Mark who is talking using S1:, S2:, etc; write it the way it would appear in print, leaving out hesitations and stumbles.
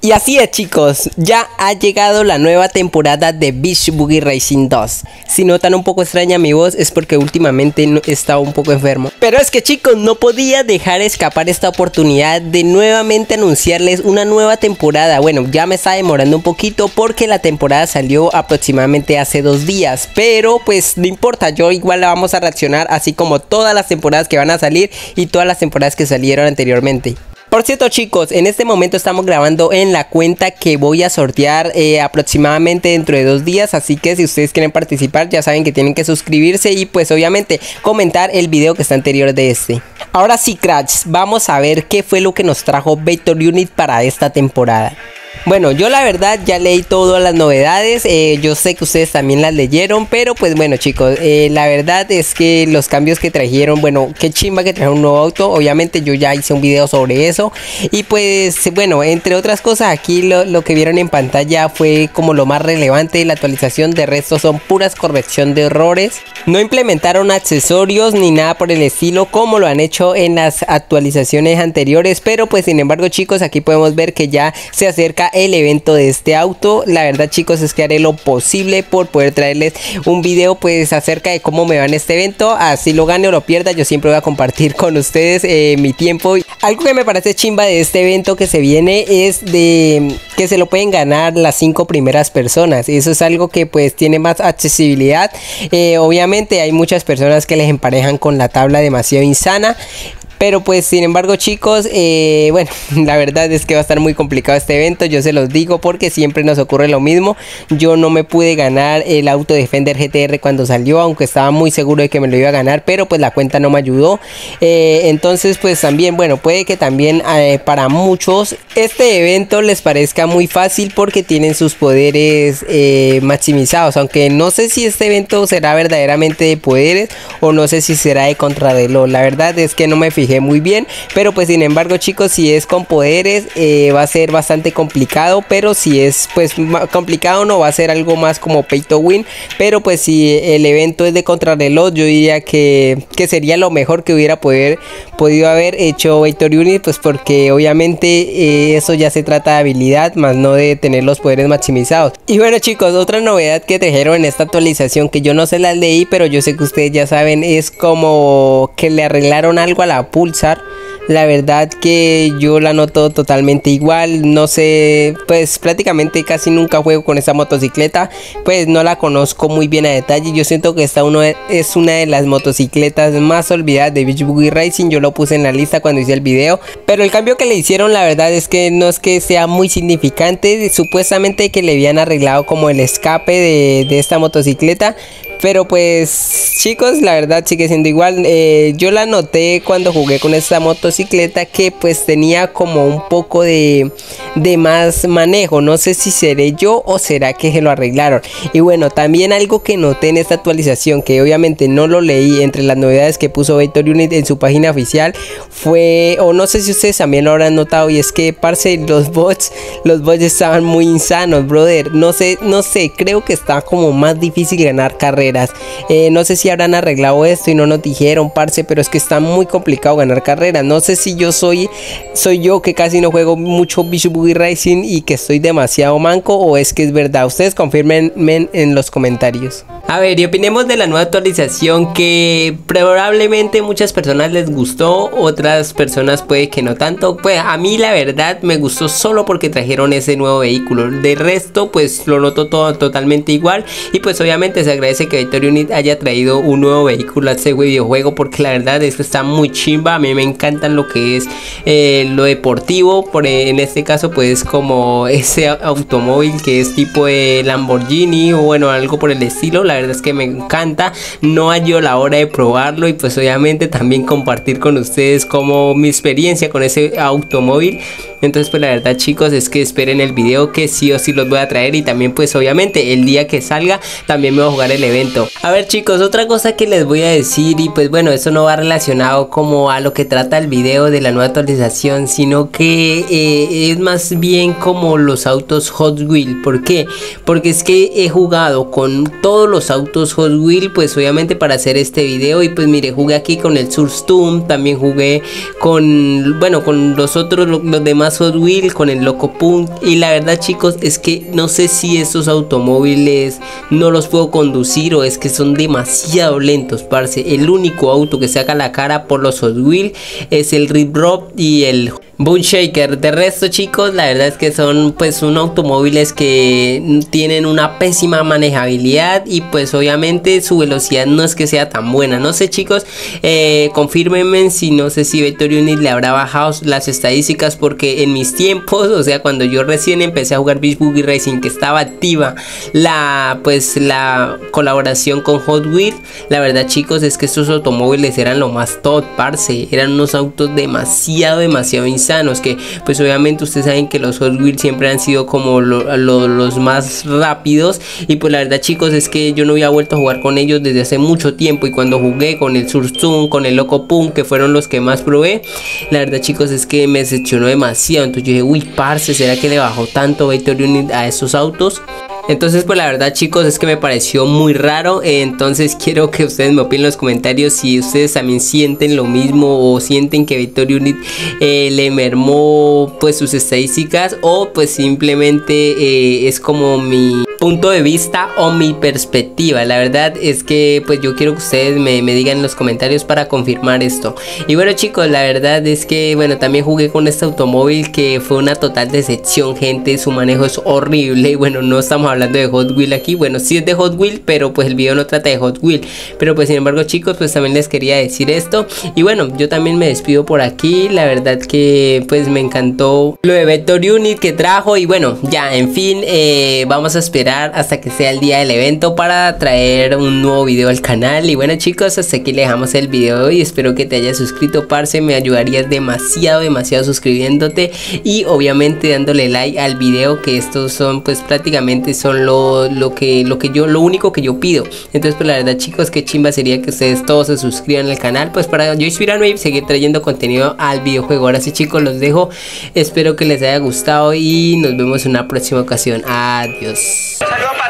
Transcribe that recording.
S1: Y así es, chicos, ya ha llegado la nueva temporada de Beach Buggy Racing 2. Si notan un poco extraña mi voz es porque últimamente he estado un poco enfermo. Pero es que, chicos, no podía dejar escapar esta oportunidad de nuevamente anunciarles una nueva temporada. Bueno, ya me está demorando un poquito porque la temporada salió aproximadamente hace 2 días. Pero pues no importa, yo igual la vamos a reaccionar así como todas las temporadas que van a salir y todas las temporadas que salieron anteriormente. Por cierto, chicos, en este momento estamos grabando en la cuenta que voy a sortear aproximadamente dentro de 2 días. Así que si ustedes quieren participar ya saben que tienen que suscribirse y pues obviamente comentar el video que está anterior de este. Ahora sí, cracks, vamos a ver qué fue lo que nos trajo Vector Unit para esta temporada. Bueno, yo la verdad ya leí todas las novedades, yo sé que ustedes también las leyeron, pero pues bueno, chicos, la verdad es que los cambios que trajeron, bueno, qué chimba que trajeron un nuevo auto. Obviamente yo ya hice un video sobre eso y pues bueno, entre otras cosas aquí lo que vieron en pantalla fue como lo más relevante de la actualización. De resto son puras corrección de errores, no implementaron accesorios ni nada por el estilo como lo han hecho en las actualizaciones anteriores, pero pues sin embargo, chicos, aquí podemos ver que ya se acerca el evento de este auto. La verdad, chicos, es que haré lo posible por poder traerles un video pues acerca de cómo me va en este evento. Así lo gane o lo pierda, yo siempre voy a compartir con ustedes mi tiempo. Algo que me parece chimba de este evento que se viene es de que se lo pueden ganar las 5 primeras personas. Eso es algo que pues tiene más accesibilidad. Obviamente hay muchas personas que les emparejan con la tabla demasiado insana. Pero pues sin embargo, chicos, bueno, la verdad es que va a estar muy complicado este evento, yo se los digo porque siempre nos ocurre lo mismo. Yo no me pude ganar el auto Defender GTR cuando salió, aunque estaba muy seguro de que me lo iba a ganar, pero pues la cuenta no me ayudó. Entonces pues también, bueno, puede que también para muchos este evento les parezca muy fácil porque tienen sus poderes maximizados. Aunque no sé si este evento será verdaderamente de poderes o no sé si será de contrarreloj. La verdad es que no me fijé muy bien, pero pues sin embargo, chicos, si es con poderes va a ser bastante complicado, pero si es pues complicado no va a ser algo más como pay to win. Pero pues si el evento es de contrarreloj, yo diría que sería lo mejor que hubiera podido haber hecho Vector Unit, pues porque obviamente eso ya se trata de habilidad más no de tener los poderes maximizados. Y bueno, chicos, otra novedad que trajeron en esta actualización que yo no se las leí, pero yo sé que ustedes ya saben, es como que le arreglaron algo a la Pulsar. La verdad que yo la noto totalmente igual, no sé, pues prácticamente casi nunca juego con esta motocicleta, pues no la conozco muy bien a detalle. Yo siento que esta es una de las motocicletas más olvidadas de Beach Buggy Racing. Yo lo puse en la lista cuando hice el video, pero el cambio que le hicieron la verdad es que no es que sea muy significante. Supuestamente que le habían arreglado como el escape de esta motocicleta, pero pues chicos, la verdad sigue siendo igual. Yo la noté cuando jugué con esta motocicleta que pues tenía como un poco de más manejo. No sé si seré yo o será que se lo arreglaron. Y bueno, también algo que noté en esta actualización, que obviamente no lo leí entre las novedades que puso Vector Unit en su página oficial, fue, o no sé si ustedes también lo habrán notado, y es que parce, los bots estaban muy insanos, brother. No sé, creo que está como más difícil ganar carreras. No sé si habrán arreglado esto y no nos dijeron, parce, pero es que está muy complicado ganar carreras. No sé si yo soy yo que casi no juego mucho Beach Buggy Racing y que estoy demasiado manco, o es que es verdad. Ustedes confirmen en los comentarios. A ver, y opinemos de la nueva actualización que probablemente muchas personas les gustó, otras personas puede que no tanto. Pues a mí la verdad me gustó solo porque trajeron ese nuevo vehículo. De resto pues lo noto todo totalmente igual, y pues obviamente se agradece que Vector Unit haya traído un nuevo vehículo a este videojuego, porque la verdad es que está muy chimba. A mí me encantan lo que es lo deportivo, en este caso pues como ese automóvil que es tipo de Lamborghini o bueno, algo por el estilo. La verdad es que me encanta, no hallo la hora de probarlo y pues obviamente también compartir con ustedes como mi experiencia con ese automóvil. Entonces pues la verdad, chicos, es que esperen el video que sí o sí los voy a traer, y también pues obviamente el día que salga también me voy a jugar el evento. A ver, chicos, otra cosa que les voy a decir, y pues bueno, eso no va relacionado como a lo que trata el video de la nueva actualización, sino que es más bien como los autos Hot Wheels. ¿Por qué? Porque es que he jugado con todos los autos Hot Wheels, pues obviamente para hacer este video, y pues mire, jugué aquí con el Surstum, también jugué con, bueno, con los demás más Hot Wheels, con el Loco Punk. Y la verdad, chicos, es que no sé si estos automóviles no los puedo conducir o es que son demasiado lentos, parce. El único auto que saca la cara por los Hot Wheels es el Rip Rod y el Boom Shaker. De resto, chicos, la verdad es que son pues automóviles que tienen una pésima manejabilidad y pues obviamente su velocidad no es que sea tan buena. No sé, chicos, confírmenme si no sé si Victory Unit le habrá bajado las estadísticas, porque en mis tiempos, o sea, cuando yo recién empecé a jugar Beach Buggy Racing, que estaba activa la colaboración con Hot Wheels, la verdad, chicos, es que estos automóviles eran lo más top, parce. Eran unos autos demasiado insanos, que pues obviamente ustedes saben que los Hot Wheels siempre han sido como los más rápidos, y pues la verdad, chicos, es que yo no había vuelto a jugar con ellos desde hace mucho tiempo, y cuando jugué con el Sursum, con el Loco Punk, que fueron los que más probé, la verdad, chicos, es que me decepcionó demasiado. Entonces yo dije, uy, parce, ¿será que le bajó tanto Victory Unit a esos autos? Entonces pues la verdad, chicos, es que me pareció muy raro. Entonces quiero que ustedes me opinen en los comentarios si ustedes también sienten lo mismo, o sienten que Victory Unit le mermó pues sus estadísticas, o pues simplemente es como mi punto de vista o mi perspectiva. La verdad es que pues yo quiero que ustedes me digan en los comentarios para confirmar esto. Y bueno, chicos, la verdad es que bueno, también jugué con este automóvil que fue una total decepción, gente. Su manejo es horrible. Y bueno, no estamos hablando de Hot Wheels aquí, bueno, sí es de Hot Wheels, pero pues el video no trata de Hot Wheels. Pero pues sin embargo, chicos, pues también les quería decir esto. Y bueno, yo también me despido por aquí. La verdad que pues me encantó lo de Victory Unit que trajo. Y bueno, ya, en fin, vamos a esperar hasta que sea el día del evento para traer un nuevo video al canal. Y bueno, chicos, hasta aquí le dejamos el video de hoy. Espero que te hayas suscrito, parce. Me ayudarías demasiado suscribiéndote, y obviamente dándole like al video, que estos son pues prácticamente son lo único que yo pido. Entonces pues la verdad, chicos, qué chimba sería que ustedes todos se suscriban al canal, pues para yo inspirarme y seguir trayendo contenido al videojuego. Ahora sí, chicos, los dejo. Espero que les haya gustado y nos vemos en una próxima ocasión. Adiós.